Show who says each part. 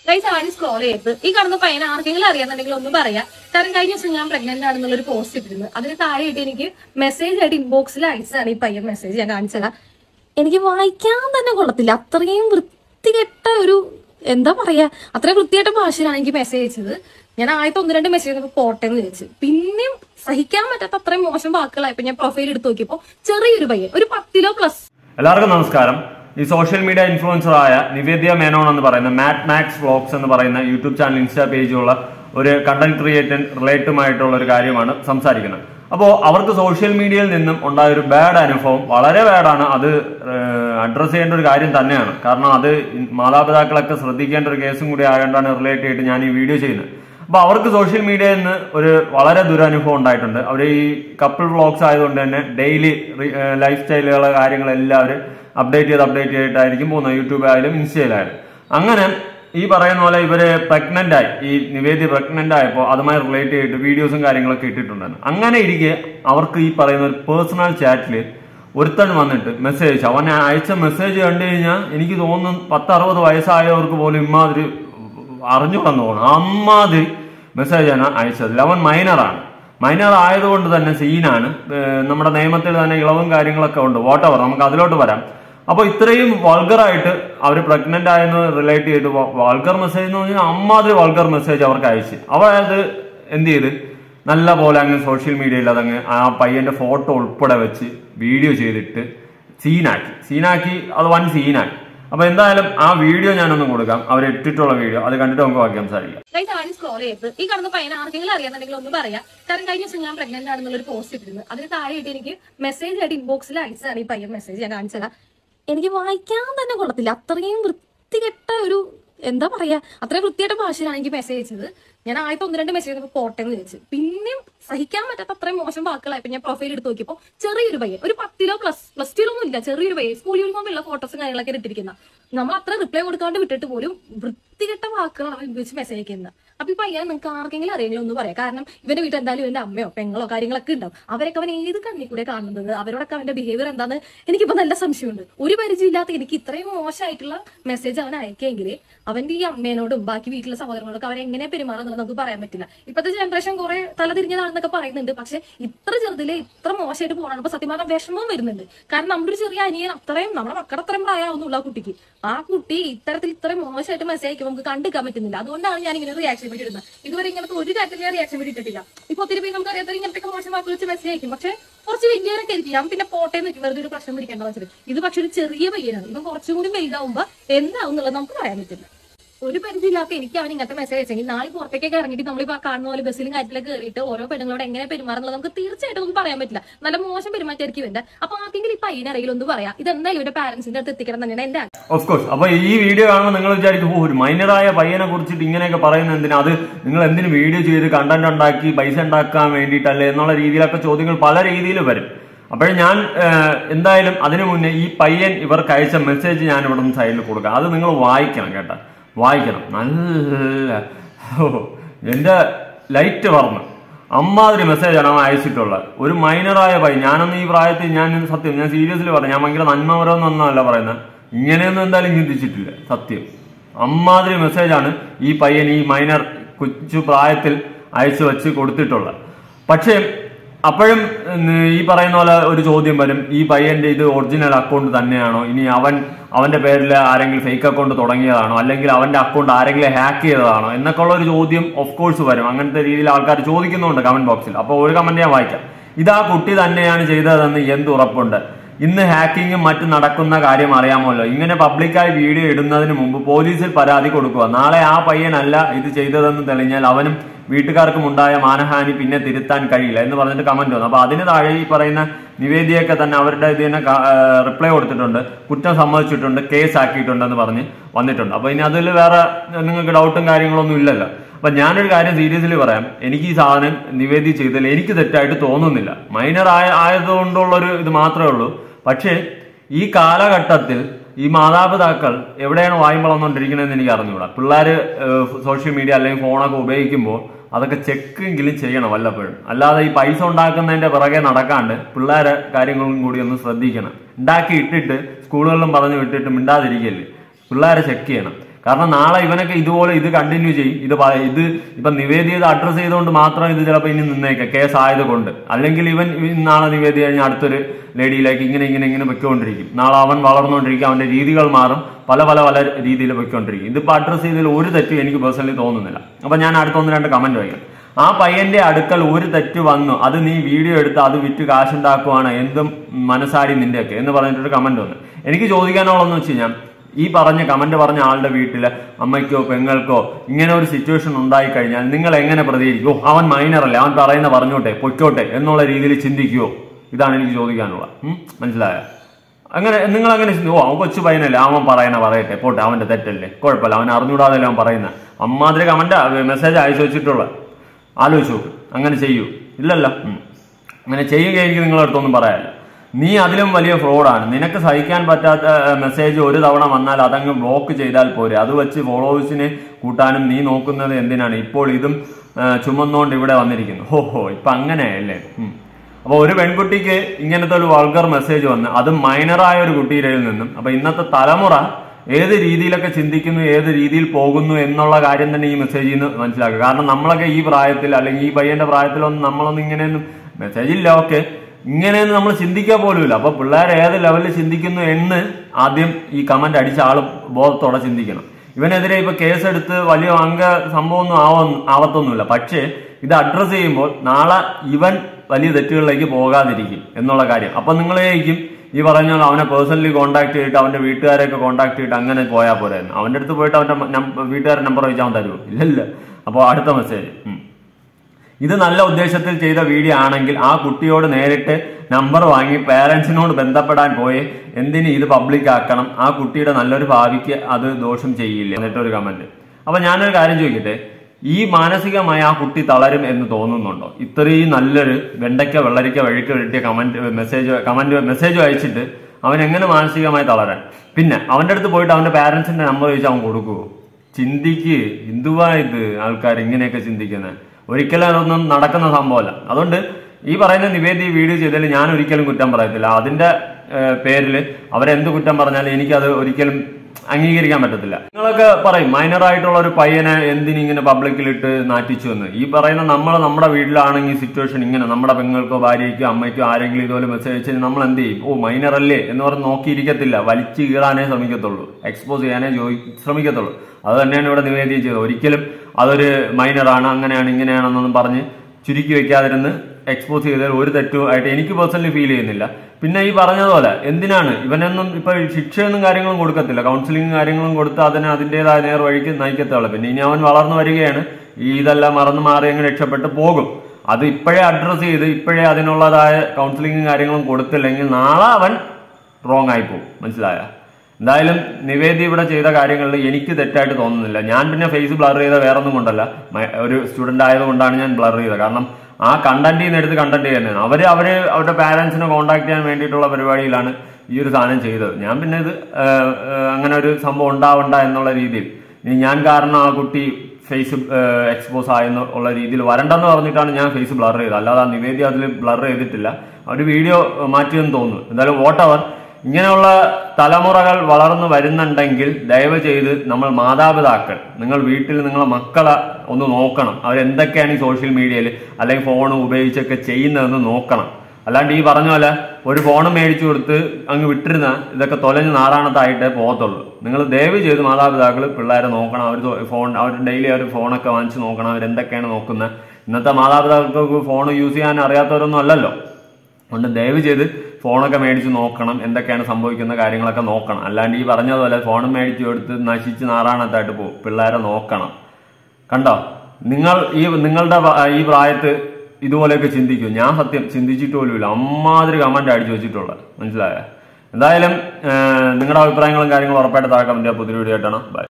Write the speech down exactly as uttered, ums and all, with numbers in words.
Speaker 1: Guys ആദ്യം scroll ചെയ്ത് ഈ കാണുന്ന പയ്യനെ ആർക്കെങ്കിലും അറിയാന്നുണ്ടെങ്കിൽ ഒന്ന് പറയാം. കാരണം കഴിഞ്ഞ ദിവസം ഞാൻ പ്രഗ്നന്റ് ആണെന്നുള്ളൊരു പോസ്റ്റ് ഇട്ടിരുന്നു. അതിന് താഴെയായിട്ട് എനിക്ക് മെസ്സേജ് ആയിട്ട് ഇൻബോക്സിൽ അയച്ചതാണ് ഈ പയ്യൻ മെസ്സേജ്. ഞാൻ കാണിച്ചതാ. എനിക്ക് വായിക്കാൻ തന്നെ കൊള്ളത്തില്ല. അത്രയും വൃത്തികെട്ട ഒരു എന്താ പറയാ അത്രയും വൃത്തികെട്ട ഭാഷയിലാണ് എനിക്ക് മെസ്സേജ് അയച്ചത്. ഞാൻ ആദ്യത്തെ ഒന്ന് രണ്ട് മെസ്സേജ് പോട്ടെ എന്ന് ചോദിച്ചു. പിന്നെയും സഹിക്കാൻ പറ്റാത്ത അത്രയും മോശം വാക്കുകളായപ്പോ ഞാൻ പ്രൊഫൈൽ എടുത്ത് നോക്കിയപ്പോ ചെറിയൊരു പയ്യൻ ഒരു പത്തിലോ പ്ലസ്.
Speaker 2: എല്ലാവർക്കും നമസ്കാരം. ഈ സോഷ്യൽ മീഡിയ ഇൻഫ്ലുവൻസർ ആയ നിവേദ്യ മേനോൻ എന്ന് പറയുന്ന മാറ്റ് മാക്സ് വ്ലോഗ്സ് എന്ന് പറയുന്ന യൂട്യൂബ് ചാനൽ ഇൻസ്റ്റാ പേജുള്ള ഒരു കണ്ടന്റ് ക്രിയേറ്റർ റിലേറ്റീവുമായിട്ടുള്ള ഒരു കാര്യമാണ് സംസാരിക്കുന്നത്. അപ്പോൾ അവർക്ക് സോഷ്യൽ മീഡിയയിൽ നിന്നും ഉണ്ടായ ഒരു ബാഡ് അനുഭവം വളരെ ബാഡാണ്. അത് അഡ്രസ് ചെയ്യേണ്ട ഒരു കാര്യം തന്നെയാണ്. കാരണം അത് മാതാപിതാക്കളൊക്കെ ശ്രദ്ധിക്കേണ്ട ഒരു കേസും കൂടി ആയതുകൊണ്ടാണ് റിലേറ്റ് ചെയ്തിട്ട് ഞാൻ ഈ വീഡിയോ ചെയ്യുന്നത്. അപ്പൊ അവർക്ക് സോഷ്യൽ മീഡിയയിൽ നിന്ന് ഒരു വളരെ ദുരനുഭവം ഉണ്ടായിട്ടുണ്ട്. അവർ ഈ കപ്പിൾ വ്ളോഗ്സ് ആയതുകൊണ്ട് തന്നെ ഡെയിലി ലൈഫ് സ്റ്റൈലുകളെ കാര്യങ്ങളെല്ലാം അവർ അപ്ഡേറ്റ് ചെയ്ത് അപ്ഡേറ്റ് ചെയ്തിട്ടായിരിക്കും പോകുന്നത്, യൂട്യൂബിലായാലും ഇൻസ്റ്റയിലായാലും. അങ്ങനെ ഈ പറയുന്ന പോലെ ഇവര് പ്രഗ്നന്റ് ആയി, ഈ നിവേദ്യ പ്രഗ്നന്റ് ആയപ്പോൾ അതുമായി റിലേറ്റ് ചെയ്തിട്ട് വീഡിയോസും കാര്യങ്ങളൊക്കെ ഇട്ടിട്ടുണ്ടായിരുന്നു. അങ്ങനെ ഇരിക്കെ അവർക്ക് ഈ പറയുന്ന ഒരു പേഴ്സണൽ ചാറ്റിൽ ഒരുത്തൻ വന്നിട്ട് മെസ്സേജ് അയച്ചു. അവൻ അയച്ച മെസ്സേജ് കണ്ടു കഴിഞ്ഞാൽ എനിക്ക് തോന്നുന്നു പത്ത് അറുപത് വയസ്സായവർക്ക് പോലും ഇമാതിരി അറിഞ്ഞുകൂടെന്ന് തോന്നുന്നു. അമ്മാതിരി മെസ്സേജാണ് അയച്ചത്. അവൻ മൈനറാണ്. മൈനർ ആയതുകൊണ്ട് തന്നെ സീനാണ്. നമ്മുടെ നിയമത്തിൽ തന്നെ ഇളവും കാര്യങ്ങളൊക്കെ ഉണ്ട്. വോട്ടവർ നമുക്ക് അതിലോട്ട് വരാം. അപ്പോൾ ഇത്രയും വൾഗറായിട്ട് അവർ പ്രഗ്നന്റ് ആയെന്ന് റിലേറ്റ് ചെയ്ത് വൾഗർ മെസ്സേജ് എന്ന് പറഞ്ഞാൽ അമ്മാതിരി വൾഗർ മെസ്സേജ് അവർക്ക് അയച്ച് അവർ അത് എന്ത് ചെയ്ത് നല്ല പോലെ അങ്ങ് സോഷ്യൽ മീഡിയയിൽ അതങ്ങ് ആ പയ്യന്റെ ഫോട്ടോ ഉൾപ്പെടെ വെച്ച് വീഡിയോ ചെയ്തിട്ട് സീനാക്കി സീനാക്കി അത് വൻ സീനാക്കി. അപ്പൊ എന്തായാലും ആ വീഡിയോ ഞാനൊന്നും കൊടുക്കാം, അവർ ഇട്ടിട്ടുള്ള വീഡിയോ. അത് കണ്ടിട്ട് നമുക്ക് ബാക്കി സംസാരിക്കാം.
Speaker 1: ആദ്യം സ്ക്രോൾ ചെയ്ത് ഈ കാണുന്ന പയ്യനെ ആർക്കെങ്കിലും അറിയാന്നുണ്ടെങ്കിൽ ഒന്ന് പറയാം. കാരണം കഴിഞ്ഞ ദിവസം ഞാൻ പ്രഗ്നന്റ് ആണെന്നുള്ളൊരു പോസ്റ്റ് ഇട്ടിരുന്നു. അതിന് താഴെയായിട്ട് എനിക്ക് മെസ്സേജ് ആയിട്ട് ഇൻബോക്സിൽ അയച്ചതാണ് ഈ പയ്യൻ മെസ്സേജ്. ഞാൻ കാണിച്ചതാ. എനിക്ക് വായിക്കാൻ തന്നെ കൊള്ളത്തില്ല. അത്രയും വൃത്തികെട്ട ഒരു എന്താ പറയാ അത്രയും വൃത്തികെട്ട ഭാഷയിലാണ് എനിക്ക് മെസ്സേജ് അയച്ചത്. ഞാൻ ആദ്യത്തെ ഒന്ന് രണ്ട് മെസ്സേജ് പോട്ടെ എന്ന് ചോദിച്ചു. പിന്നെയും സഹിക്കാൻ പറ്റാത്ത അത്രയും മോശം വാക്കുകളായപ്പോ ഞാൻ പ്രൊഫൈൽ എടുത്ത് നോക്കിയപ്പോ ചെറിയൊരു പയ്യൻ ഒരു പത്തിലോ പ്ലസ് പ്ലസ് ടു ഒന്നും ഇല്ല, ചെറിയൊരു പയ്യൻ സ്കൂൾ യൂണിഫോമിലുള്ള ഫോട്ടോസും കാര്യങ്ങളൊക്കെ ഇട്ടിരിക്കുന്ന. നമ്മൾ അത്ര റിപ്ലൈ കൊടുക്കാണ്ട് വിട്ടിട്ട് പോലും വൃത്തികെട്ട വാക്കുകളാണ് ഉപയോഗിച്ച് മെസ്സേജ് അയക്കുന്നത്. അപ്പൊ ഈ പയ്യൻ നിങ്ങൾക്ക് ആർക്കെങ്കിലും അറിയെങ്കിലും ഒന്ന് പറയാം. കാരണം ഇവന്റെ വീട്ടിൽ എന്തായാലും ഇവന്റെ അമ്മയോ പെങ്ങളോ കാര്യങ്ങളൊക്കെ ഉണ്ടാവും. അവരൊക്കെ അവൻ ഏത് കണ്ണിൽ കൂടെ കാണുന്നത്, അവരോടൊക്കെ അവന്റെ ബിഹേവിയർ എന്താന്ന് എനിക്കിപ്പോ നല്ല സംശയമുണ്ട്. ഒരു പരിചയമില്ലാത്ത എനിക്ക് ഇത്രയും മോശമായിട്ടുള്ള മെസ്സേജ് അവൻ അയക്കെങ്കിൽ അവന്റെ ഈ അമ്മേനോടും ബാക്കി വീട്ടിലെ സഹോദരങ്ങളോടൊക്കെ അവരെങ്ങനെ പെരുമാറുന്നത് നമുക്ക് പറയാൻ പറ്റില്ല. ഇപ്പോഴത്തെ ജനറേഷൻ കുറെ തലതിരിഞ്ഞതാണെന്നൊക്കെ പറയുന്നുണ്ട്. പക്ഷെ ഇത്ര ചെറുതില് ഇത്ര മോശമായിട്ട് പോകണം. അപ്പൊ സത്യം പറഞ്ഞാൽ വിഷമവും വരുന്നുണ്ട്. കാരണം നമ്മുടെ ഒരു ചെറിയ അനിയൻ അത്രയും നമ്മുടെ മക്കളുടെ അത്രയും പ്രായമാവുന്നുള്ള ആ കുട്ടിക്ക് ആ കുട്ടി ഇത്തരത്തിൽ ഇത്രയും മോശമായിട്ട് മെസ്സേജ് അയക്കുമ്പോൾ നമുക്ക് കണ്ടുക്കാൻ പറ്റുന്നില്ല. അതുകൊണ്ടാണ് ഞാൻ ഇങ്ങനെ റിയാക്ഷൻ വേണ്ടി ഇടുന്നത്. ഇതുവരെ ഇങ്ങനത്തെ ഒരു കാര്യത്തിൽ ഞാൻ റിയാക്ഷൻ വേണ്ടി ഇട്ടിട്ടില്ല. ഇപ്പൊ ഒത്തിരി പേര് നമുക്ക് അറിയാത്ത ഇങ്ങനത്തെ മോശം വാക്കുകൾ വെച്ച് മെസ്സേജ് അയക്കും. പക്ഷെ കുറച്ച് വലിയവരൊക്കെ ആയിരിക്കും. ഞാൻ പിന്നെ പോട്ടെ എന്ന് വെറുതെ ഒരു പ്രശ്നം പിടിക്കേണ്ടത് വെച്ചിട്ട് ഇത് പക്ഷെ ഒരു ചെറിയ പയ്യനാണ്. ഇപ്പം കുറച്ചും കൂടി വലുതാവുമ്പോ എന്താവും എന്നുള്ളത് നമുക്ക് പറയാൻ പറ്റില്ല. ഒരു പരിധിയില്ലാത്ത എനിക്ക് അവൻ ഇങ്ങനത്തെ മെസ്സേജ് അയച്ചെങ്കിൽ നാളെ പുറത്തേക്കൊക്കെ ഇറങ്ങിയിട്ട് നമ്മളിപ്പോ കാണുന്ന പോലെ ബസ്സിലും കാര്യത്തിലൊക്കെ കയറിയിട്ട് ഓരോ പെണ്ണുങ്ങളോട് എങ്ങനെ പെരുമാറുന്നത് നമുക്ക് തീർച്ചയായിട്ടും നമുക്ക് പറയാൻ പറ്റില്ല. നല്ല മോശം പെരുമാറ്റമായിരിക്കും ഇവന്റെ. അപ്പൊ ആർക്കെങ്കിലും ഇപ്പൊ അതിനറിയില്ല ഒന്ന് പറയാം. ഇതെന്തായാലും ഇവരുടെ പാരന്റ്സിന്റെ അടുത്ത് എത്തിക്കണം തന്നെയാണ് എന്റെ.
Speaker 2: Of course. അപ്പൊ ഈ വീഡിയോ കാണുമ്പോൾ നിങ്ങൾ വിചാരിക്കും ഓ ഒരു മൈനറായ പയ്യനെ കുറിച്ചിട്ട് ഇങ്ങനെയൊക്കെ പറയുന്നത് എന്തിനാ, അത് നിങ്ങൾ എന്തിനു വീഡിയോ ചെയ്ത് കണ്ടന്റ് ഉണ്ടാക്കി പൈസ ഉണ്ടാക്കാൻ വേണ്ടിയിട്ടല്ലേ എന്നുള്ള രീതിയിലൊക്കെ ചോദ്യങ്ങൾ പല രീതിയിൽ വരും. അപ്പോഴും ഞാൻ എന്തായാലും അതിനു മുന്നേ ഈ പയ്യൻ ഇവർക്ക് അയച്ച മെസ്സേജ് ഞാൻ ഇവിടെ നിന്ന് സൈഡിൽ കൊടുക്കാം. അത് നിങ്ങൾ വായിക്കണം കേട്ടോ, വായിക്കണം. നല്ല എന്റെ ലൈറ്റ് പറഞ്ഞു അമ്മാതിരി മെസ്സേജാണ് അവൻ അയച്ചിട്ടുള്ളത്. ഒരു മൈനറായ പയ്യൻ. ഞാനൊന്നും ഈ പ്രായത്തിൽ ഞാൻ സത്യം ഞാൻ സീരിയസ്ലി പറഞ്ഞു, ഞാൻ ഭയങ്കര നന്മപരമെന്നൊന്നല്ല പറയുന്നത്, ഇങ്ങനെയൊന്നും എന്തായാലും ചിന്തിച്ചിട്ടില്ല സത്യം. അമ്മാതിരി മെസ്സേജാണ് ഈ പയ്യൻ ഈ മൈനർ കൊച്ചു പ്രായത്തിൽ അയച്ചു വെച്ച് കൊടുത്തിട്ടുള്ളത്. പക്ഷേ അപ്പോഴും ഈ പറയുന്ന പോലെ ഒരു ചോദ്യം വരും, ഈ പയ്യന്റെ ഇത് ഒറിജിനൽ അക്കൗണ്ട് തന്നെയാണോ, ഇനി അവൻ അവന്റെ പേരിൽ ആരെങ്കിലും ഫേക്ക് അക്കൗണ്ട് തുടങ്ങിയതാണോ, അല്ലെങ്കിൽ അവന്റെ അക്കൗണ്ട് ആരെങ്കിലും ഹാക്ക് ചെയ്തതാണോ എന്നൊക്കെ ഉള്ള ഒരു ചോദ്യം ഓഫ് കോഴ്സ് വരും. അങ്ങനത്തെ രീതിയിൽ ആൾക്കാർ ചോദിക്കുന്നുണ്ട് കമന്റ് ബോക്സിൽ. അപ്പോൾ ഒരു കമന്റ് ഞാൻ വായിക്കാം. ഇതാ കുട്ടി തന്നെയാണ് ചെയ്തതെന്ന് എന്ത് ഉറപ്പുണ്ട്? ഇന്ന് ഹാക്കിങ്ങും മറ്റും നടക്കുന്ന കാര്യം അറിയാമല്ലോ. ഇങ്ങനെ പബ്ലിക്കായി വീഡിയോ ഇടുന്നതിന് മുമ്പ് പോലീസിൽ പരാതി കൊടുക്കുക. നാളെ ആ പയ്യനല്ല ഇത് ചെയ്തതെന്ന് തെളിഞ്ഞാൽ അവനും വീട്ടുകാർക്കും ഉണ്ടായ മാനഹാനി പിന്നെ തിരുത്താൻ കഴിയില്ല എന്ന് പറഞ്ഞിട്ട് കമന്റ് വന്നു. അപ്പൊ അതിന് താഴെ ഈ പറയുന്ന നിവേദിയൊക്കെ തന്നെ അവരുടെ ഇത് തന്നെ റിപ്ലൈ കൊടുത്തിട്ടുണ്ട്, കുറ്റം സമ്മതിച്ചിട്ടുണ്ട്, കേസ് ആക്കിയിട്ടുണ്ടെന്ന് പറഞ്ഞ് വന്നിട്ടുണ്ട്. അപ്പൊ ഇനി അതിൽ വേറെ നിങ്ങൾക്ക് ഡൗട്ടും കാര്യങ്ങളൊന്നും ഇല്ലല്ലോ. അപ്പൊ ഞാനൊരു കാര്യം സീരിയസ്ലി പറയാം, എനിക്ക് ഈ സാധനം നിവേദി ചെയ്തതിൽ എനിക്ക് തെറ്റായിട്ട് തോന്നുന്നില്ല. മൈനർ ആയ ആയതുകൊണ്ടുള്ളൊരു ഇത് മാത്രമേ ഉള്ളൂ. പക്ഷേ ഈ കാലഘട്ടത്തിൽ ഈ മാതാപിതാക്കൾ എവിടെയാണ് വായും വളർന്നുകൊണ്ടിരിക്കണമെന്ന് എനിക്ക് അറിഞ്ഞുകൂടാ. പിള്ളേര് സോഷ്യൽ മീഡിയ അല്ലെങ്കിൽ ഫോണൊക്കെ ഉപയോഗിക്കുമ്പോൾ അതൊക്കെ ചെക്കെങ്കിലും ചെയ്യണം വല്ലപ്പോഴും. അല്ലാതെ ഈ പൈസ ഉണ്ടാക്കുന്നതിന്റെ പിറകെ നടക്കാണ്ട് പിള്ളേരെ കാര്യങ്ങളും കൂടി ഒന്ന് ശ്രദ്ധിക്കണം. ഉണ്ടാക്കി ഇട്ടിട്ട് സ്കൂളുകളിലും പറഞ്ഞു വിട്ടിട്ട് മിണ്ടാതിരിക്കല്ലേ, പിള്ളേരെ ചെക്ക് ചെയ്യണം. കാരണം നാളെ ഇവനൊക്കെ ഇതുപോലെ ഇത് കണ്ടിന്യൂ ചെയ്യും. ഇത് ഇത് ഇപ്പൊ നിവേദിയത് അഡ്രസ് ചെയ്തുകൊണ്ട് മാത്രം ഇത് ചിലപ്പോൾ ഇനി നിന്നേക്കാം കേസ് ആയത് കൊണ്ട്. അല്ലെങ്കിൽ ഇവൻ നാളെ നിവേദി കഴിഞ്ഞാൽ അടുത്തൊരു ലേഡിയിലേക്ക് ഇങ്ങനെ ഇങ്ങനെ ഇങ്ങനെ വെക്കൊണ്ടിരിക്കും. നാളെ അവൻ വളർന്നുകൊണ്ടിരിക്കും, അവന്റെ രീതികൾ മാറും, പല പല പല രീതിയിൽ വെക്കൊണ്ടിരിക്കും. ഇതിപ്പോ അഡ്രസ് ചെയ്തതിൽ ഒരു തെറ്റും എനിക്ക് പേഴ്സണലി തോന്നുന്നില്ല. അപ്പൊ ഞാൻ അടുത്തൊന്ന് രണ്ട് കമന്റ് വായിക്കാം. ആ പയ്യന്റെ അടുക്കൽ ഒരു തെറ്റ് വന്നു, അത് നീ വീഡിയോ എടുത്ത് അത് വിറ്റ് കാശുണ്ടാക്കുവാണ്, എന്തും മനസ്സാടി നിന്റെയൊക്കെ എന്ന് പറഞ്ഞിട്ടൊരു കമന്റ് വന്നു. എനിക്ക് ചോദിക്കാനുള്ളതെന്ന് വെച്ച് കഴിഞ്ഞാൽ ഈ പറഞ്ഞ കമന്റ് പറഞ്ഞ ആളുടെ വീട്ടില് അമ്മയ്ക്കോ പെങ്ങൾക്കോ ഇങ്ങനെ ഒരു സിറ്റുവേഷൻ ഉണ്ടായി കഴിഞ്ഞാൽ നിങ്ങൾ എങ്ങനെ പ്രതികരിക്കും? ഓ അവൻ മൈനറല്ലേ, അവൻ പറയുന്ന പറഞ്ഞോട്ടെ പൊയ്ക്കോട്ടെ എന്നുള്ള രീതിയിൽ ചിന്തിക്കുവോ? ഇതാണ് എനിക്ക് ചോദിക്കാനുള്ളത്. മനസ്സിലായോ? അങ്ങനെ നിങ്ങൾ അങ്ങനെ ഓ അവൻ കൊച്ചു പയ്യനല്ലേ, അവൻ പറയണ പറയട്ടെ പോട്ടെ, അവന്റെ തെറ്റല്ലേ, കുഴപ്പമില്ല, അവൻ അറിഞ്ഞൂടാതല്ലേ അവൻ പറയുന്ന അമ്മാതിരി കമന്റ് മെസ്സേജ് അയച്ചു വെച്ചിട്ടുള്ള ആലോചിച്ചു നോക്ക്. അങ്ങനെ ചെയ്യൂ? ഇല്ലല്ലോ. അങ്ങനെ ചെയ്യുകയായിരിക്കും നിങ്ങളടുത്തൊന്നും പറയാനില്ല. നീ അതിലും വലിയ ഫ്രോഡാണ്. നിനക്ക് സഹിക്കാൻ പറ്റാത്ത മെസ്സേജ് ഒരു തവണ വന്നാൽ അതങ്ങ് ബ്ലോക്ക് ചെയ്താൽ പോരെ. അത് വെച്ച് ഫോളോവേഴ്സിനെ കൂട്ടാനും നീ നോക്കുന്നത് എന്തിനാണ്? ഇപ്പോൾ ഇതും ചുമന്നുകൊണ്ട് ഇവിടെ വന്നിരിക്കുന്നു. ഹോ ഹോ ഇപ്പൊ അങ്ങനെയല്ലേ? അപ്പൊ ഒരു പെൺകുട്ടിക്ക് ഇങ്ങനത്തെ ഒരു വൾഗർ മെസ്സേജ് വന്ന്, അതും മൈനറായ ഒരു കുട്ടിയുടെ നിന്നും. അപ്പൊ ഇന്നത്തെ തലമുറ ഏത് രീതിയിലൊക്കെ ചിന്തിക്കുന്നു, ഏത് രീതിയിൽ പോകുന്നു എന്നുള്ള കാര്യം തന്നെ ഈ മെസ്സേജിൽ നിന്ന് മനസ്സിലാക്കുക. കാരണം നമ്മളൊക്കെ ഈ പ്രായത്തിൽ അല്ലെങ്കിൽ ഈ പയ്യന്റെ പ്രായത്തിലൊന്നും നമ്മളൊന്നും ഇങ്ങനെയൊന്നും മെസ്സേജ് ഇല്ല, ഓക്കെ, ഇങ്ങനെയൊന്നും നമ്മൾ ചിന്തിക്കാൻ പോലുമില്ല. അപ്പൊ പിള്ളേർ ഏത് ലെവലിൽ ചിന്തിക്കുന്നു എന്ന് ആദ്യം ഈ കമന്റ് അടിച്ച ആള് ബോധത്തോടെ ചിന്തിക്കണം. ഇവനെതിരെ ഇപ്പൊ കേസെടുത്ത് വലിയ അംഗ സംഭവമൊന്നും ആവ ആവത്തൊന്നുമില്ല. പക്ഷേ ഇത് അഡ്രസ് ചെയ്യുമ്പോൾ നാളെ ഇവൻ വലിയ തെറ്റുകളിലേക്ക് പോകാതിരിക്കും എന്നുള്ള കാര്യം. അപ്പൊ നിങ്ങളേക്കും ഈ പറഞ്ഞ അവനെ പേഴ്സണലി കോൺടാക്ട് ചെയ്തിട്ട് അവന്റെ വീട്ടുകാരെയൊക്കെ കോൺടാക്ട് ചെയ്തിട്ട് അങ്ങനെ പോയാൽ പോരായിരുന്നു. അവന്റെ അടുത്ത് പോയിട്ട് അവന്റെ വീട്ടുകാരുടെ നമ്പർ വെച്ചാൽ അവൻ തരുമോ? ഇല്ലല്ല. അപ്പോൾ അടുത്ത മെസ്സേജ്, ഇത് നല്ല ഉദ്ദേശത്തിൽ ചെയ്ത വീഡിയോ ആണെങ്കിൽ ആ കുട്ടിയോട് നേരിട്ട് നമ്പർ വാങ്ങി പേരൻസിനോട് ബന്ധപ്പെടാൻ പോയി എന്തിന് ഇത് പബ്ലിക് ആക്കണം? ആ കുട്ടിയുടെ നല്ലൊരു ഭാവിക്ക് അത് ദോഷം ചെയ്യില്ല. എന്നിട്ടൊരു കമന്റ്. അപ്പൊ ഞാനൊരു കാര്യം ചോദിക്കട്ടെ, ഈ മാനസികമായി ആ കുട്ടി തളരും എന്ന് തോന്നുന്നുണ്ടോ? ഇത്രയും നല്ലൊരു വെണ്ടയ്ക്ക വെള്ളരിക്ക വഴിക്ക് കിട്ടിയ കമന്റ് മെസ്സേജ് കമന്റ് മെസ്സേജ് അയച്ചിട്ട് അവൻ എങ്ങനെ മാനസികമായി തളരാൻ? പിന്നെ അവന്റെ അടുത്ത് പോയിട്ട് അവന്റെ പാരന്റ്സിന്റെ നമ്പർ ചോദിച്ചാൽ അവൻ കൊടുക്കുവോ? ചിന്തിക്ക്. എന്തുവാ ഇത് ആൾക്കാർ ഇങ്ങനെയൊക്കെ ചിന്തിക്കുന്നത്? ഒരിക്കലും അതൊന്നും നടക്കുന്ന സംഭവമല്ല. അതുകൊണ്ട് ഈ പറയുന്ന നിവേദി വീഡിയോ ചെയ്തതിൽ ഞാൻ ഒരിക്കലും കുറ്റം പറയത്തില്ല. അതിന്റെ പേരിൽ അവരെന്ത് കുറ്റം പറഞ്ഞാലും എനിക്കത് ഒരിക്കലും അംഗീകരിക്കാൻ പറ്റത്തില്ല. നിങ്ങളൊക്കെ പറയും മൈനർ ആയിട്ടുള്ള ഒരു പയ്യനെ എന്തിനിങ്ങനെ പബ്ലിക്കിലിട്ട് നാറ്റിച്ചു എന്ന്. ഈ പറയുന്ന നമ്മൾ നമ്മുടെ വീട്ടിലാണെങ്കിൽ സിറ്റുവേഷൻ ഇങ്ങനെ നമ്മുടെ പെങ്ങൾക്കോ ഭാര്യയ്ക്കോ അമ്മയ്ക്കോ ആരെങ്കിലും ഇതുപോലെ മെസ്സേജ് അയച്ചാൽ നമ്മൾ എന്ത് ചെയ്യും? ഓ മൈനർ അല്ലേ എന്ന് പറഞ്ഞ് നോക്കിയിരിക്കത്തില്ല, വലിച്ചു കീറാനേ ശ്രമിക്കത്തുള്ളൂ, എക്സ്പോസ് ചെയ്യാനേ ശ്രമിക്കത്തുള്ളൂ. അത് തന്നെയാണ് ഇവിടെ നിവേദനം ചെയ്തത്. ഒരിക്കലും അതൊരു മൈനറാണ് അങ്ങനെയാണ് ഇങ്ങനെയാണെന്നൊന്നും പറഞ്ഞ് ചുരുക്കി വെക്കാതിരുന്ന് എക്സ്പോസ് ചെയ്തതിൽ ഒരു തെറ്റുമായിട്ട് എനിക്ക് പേഴ്സണലി ഫീൽ ചെയ്യുന്നില്ല. പിന്നെ ഈ പറഞ്ഞതുപോലെ എന്തിനാണ് ഇവനൊന്നും ഇപ്പൊ ശിക്ഷയൊന്നും കാര്യങ്ങളും കൊടുക്കത്തില്ല, കൗൺസിലിംഗ് കാര്യങ്ങളും കൊടുത്ത് അതിന് അതിൻ്റെതായ നേർ വഴിക്ക് നയിക്കത്തുള്ളൂ. പിന്നെ ഇനി അവൻ വളർന്നു വരികയാണ്, ഈ ഇതെല്ലാം മറന്നു മാറി അങ്ങ് രക്ഷപ്പെട്ട് പോകും. അത് ഇപ്പോഴേ അഡ്രസ് ചെയ്ത് ഇപ്പോഴേ അതിനുള്ളതായ കൗൺസിലിംഗും കാര്യങ്ങളും കൊടുത്തില്ലെങ്കിൽ നാളെ അവൻ റോങ് ആയി പോകും. മനസ്സിലായ? എന്തായാലും നിവേദി ഇവിടെ ചെയ്ത കാര്യങ്ങളിൽ എനിക്ക് തെറ്റായിട്ട് തോന്നുന്നില്ല. ഞാൻ പിന്നെ ഫേസ് ബ്ലർ ചെയ്ത വേറെ ഒന്നും കൊണ്ടല്ല, ഒരു സ്റ്റുഡന്റ് ആയതുകൊണ്ടാണ് ഞാൻ ബ്ലർ ചെയ്തത്. കാരണം ആ കണ്ടന്റിൽ നിന്ന് എടുത്ത് കണ്ടന്റ് ചെയ്യുന്നതാണ്. അവര് അവര് അവരുടെ പാരന്റ്സിനെ കോൺടാക്ട് ചെയ്യാൻ വേണ്ടിയിട്ടുള്ള പരിപാടിയിലാണ് ഈ ഒരു സാധനം ചെയ്തത്. ഞാൻ പിന്നെ ഇത് അങ്ങനെ ഒരു സംഭവം ഉണ്ടാവണ്ട എന്നുള്ള രീതിയിൽ, ഇനി ഞാൻ കാരണം ആ കുട്ടി ഫേസ് എക്സ്പോസ് ആയെന്ന് ഉള്ള രീതിയിൽ വരണ്ടെന്ന് പറഞ്ഞിട്ടാണ് ഞാൻ ഫേസ് ബ്ലർ ചെയ്തത്. അല്ലാതെ ആ നിവേദി അതിൽ ബ്ലർ ചെയ്തിട്ടില്ല. അവർ വീഡിയോ മാറ്റിയെന്ന് തോന്നുന്നു. എന്തായാലും വോട്ടവർ ഇങ്ങനെയുള്ള തലമുറകൾ വളർന്നു വരുന്നുണ്ടെങ്കിൽ ദയവ് ചെയ്ത് നമ്മൾ മാതാപിതാക്കൾ നിങ്ങൾ വീട്ടിൽ നിങ്ങളെ മക്കളെ ഒന്ന് നോക്കണം. അവരെന്തൊക്കെയാണ് ഈ സോഷ്യൽ മീഡിയയിൽ അല്ലെങ്കിൽ ഫോൺ ഉപയോഗിച്ചൊക്കെ ചെയ്യുന്നതെന്ന് നോക്കണം. അല്ലാണ്ട് ഈ പറഞ്ഞ പോലെ ഒരു ഫോൺ മേടിച്ചു കൊടുത്ത് അങ്ങ് വിട്ടിരുന്ന ഇതൊക്കെ തൊലഞ്ഞ് നാറാണത്തായിട്ടേ പോകത്തുള്ളൂ. നിങ്ങൾ ദയവ് ചെയ്ത് മാതാപിതാക്കൾ പിള്ളേരെ നോക്കണം. അവർ ഫോൺ അവർ ഡെയിലി അവർ ഫോണൊക്കെ വാങ്ങിച്ച് നോക്കണം, അവരെന്തൊക്കെയാണ് നോക്കുന്നത്. ഇന്നത്തെ മാതാപിതാക്കൾക്ക് ഫോൺ യൂസ് ചെയ്യാൻ അറിയാത്തവരൊന്നും അല്ലല്ലോ. അതുകൊണ്ട് ദയവ് ചെയ്ത് ഫോണൊക്കെ മേടിച്ച് നോക്കണം, എന്തൊക്കെയാണ് സംഭവിക്കുന്ന കാര്യങ്ങളൊക്കെ നോക്കണം. അല്ലാണ്ട് ഈ പറഞ്ഞതുപോലെ ഫോൺ മേടിച്ച് കൊടുത്ത് നശിച്ച് നാറാണത്തായിട്ട് പോകും. പിള്ളേരെ നോക്കണം. കണ്ടോ? നിങ്ങൾ ഈ നിങ്ങളുടെ ഈ പ്രായത്ത് ഇതുപോലെയൊക്കെ ചിന്തിക്കും. ഞാൻ സത്യം ചിന്തിച്ചിട്ട് പോലുമില്ല. അമ്മാതിരി കമന്റ് അടിച്ചു വെച്ചിട്ടുള്ളത്. മനസ്സിലായ? എന്തായാലും നിങ്ങളുടെ അഭിപ്രായങ്ങളും കാര്യങ്ങളും ഉറപ്പായിട്ട് താഴെ കമന്റ് ചെയ്യാം. പുതിയ വീഡിയോ ആയിട്ടാണ്. ബൈ.